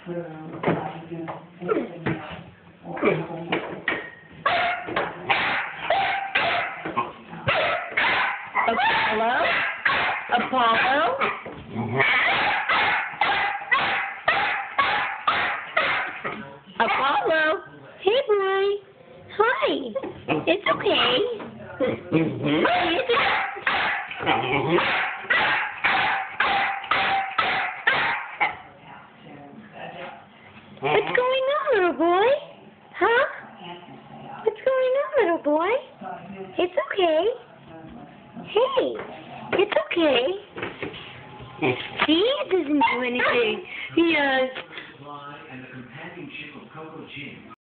Apollo? Apollo? Apollo? Hey, boy. Hi. It's okay. What's going on, little boy? Huh? What's going on, little boy? It's okay. Hey, it's okay. See, it doesn't do anything. Yes.